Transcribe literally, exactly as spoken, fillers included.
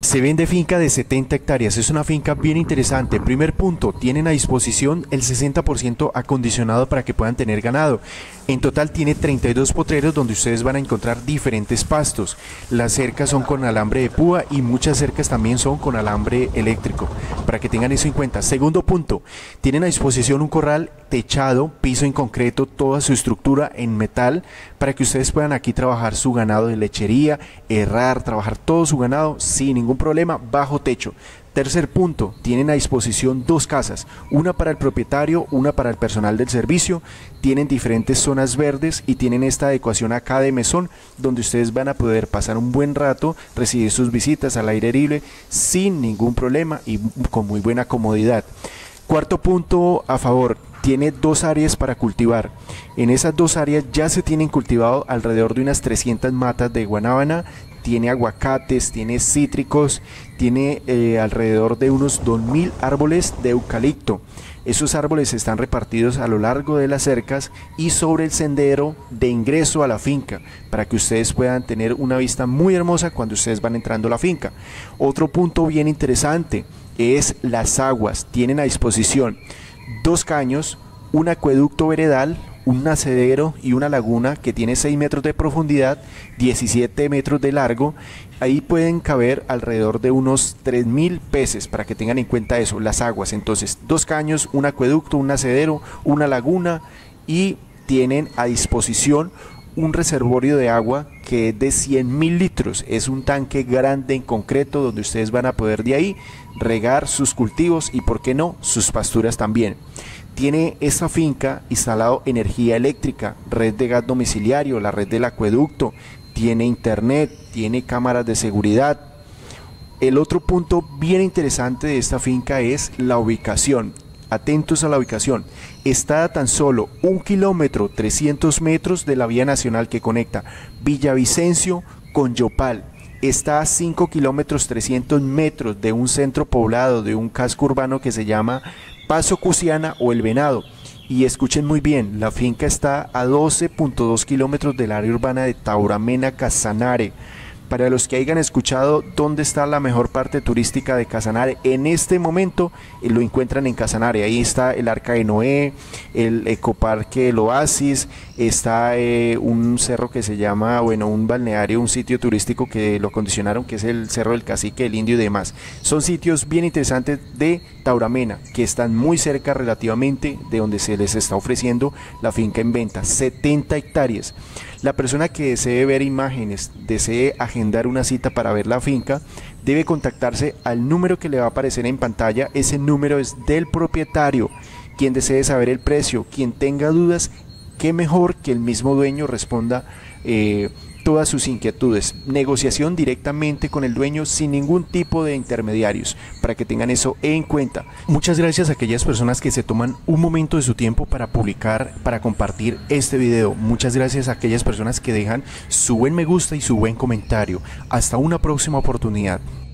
Se vende finca de setenta hectáreas, es una finca bien interesante. Primer punto, tienen a disposición el sesenta por ciento acondicionado para que puedan tener ganado. En total tiene treinta y dos potreros donde ustedes van a encontrar diferentes pastos. Las cercas son con alambre de púa y muchas cercas también son con alambre eléctrico, para que tengan eso en cuenta. Segundo punto, tienen a disposición un corral techado, piso en concreto, toda su estructura en metal, para que ustedes puedan aquí trabajar su ganado de lechería, herrar, trabajar todo su ganado sin ningún problema, bajo techo. Tercer punto, tienen a disposición dos casas, una para el propietario, una para el personal del servicio. Tienen diferentes zonas verdes y tienen esta adecuación acá de mesón, donde ustedes van a poder pasar un buen rato, recibir sus visitas al aire libre sin ningún problema y con muy buena comodidad. Cuarto punto a favor, tiene dos áreas para cultivar. En esas dos áreas ya se tienen cultivado alrededor de unas trescientas matas de guanábana, tiene aguacates, tiene cítricos, tiene eh, alrededor de unos dos mil árboles de eucalipto. Esos árboles están repartidos a lo largo de las cercas y sobre el sendero de ingreso a la finca, para que ustedes puedan tener una vista muy hermosa cuando ustedes van entrando a la finca. Otro punto bien interesante es las aguas. Tienen a disposición dos caños, un acueducto veredal, un nacedero y una laguna que tiene seis metros de profundidad, diecisiete metros de largo. Ahí pueden caber alrededor de unos tres mil peces, para que tengan en cuenta eso, las aguas. Entonces, dos caños, un acueducto, un nacedero, una laguna, y tienen a disposición un reservorio de agua que es de cien mil litros. Es un tanque grande en concreto donde ustedes van a poder de ahí regar sus cultivos y, por qué no, sus pasturas también. Tiene esta finca instalado energía eléctrica, red de gas domiciliario, la red del acueducto, tiene internet, tiene cámaras de seguridad. El otro punto bien interesante de esta finca es la ubicación. Atentos a la ubicación. Está a tan solo un kilómetro trescientos metros de la vía nacional que conecta Villavicencio con Yopal. Está a cinco kilómetros trescientos metros de un centro poblado, de un casco urbano que se llama Paso Cusiana o El Venado. Y escuchen muy bien, la finca está a doce punto dos kilómetros del área urbana de Tauramena, Casanare. Para los que hayan escuchado dónde está la mejor parte turística de Casanare, en este momento eh, lo encuentran en Casanare. Ahí está el Arca de Noé, el ecoparque El Oasis, está eh, un cerro que se llama, bueno, un balneario, un sitio turístico que lo acondicionaron, que es el Cerro del Cacique, el Indio y demás. Son sitios bien interesantes de Tauramena, que están muy cerca relativamente de donde se les está ofreciendo la finca en venta, setenta hectáreas. La persona que desee ver imágenes, desee agendar una cita para ver la finca, debe contactarse al número que le va a aparecer en pantalla. Ese número es del propietario. Quien desee saber el precio, quien tenga dudas, qué mejor que el mismo dueño responda eh, todas sus inquietudes. Negociación directamente con el dueño sin ningún tipo de intermediarios, para que tengan eso en cuenta. Muchas gracias a aquellas personas que se toman un momento de su tiempo para publicar, para compartir este video. Muchas gracias a aquellas personas que dejan su buen me gusta y su buen comentario. Hasta una próxima oportunidad.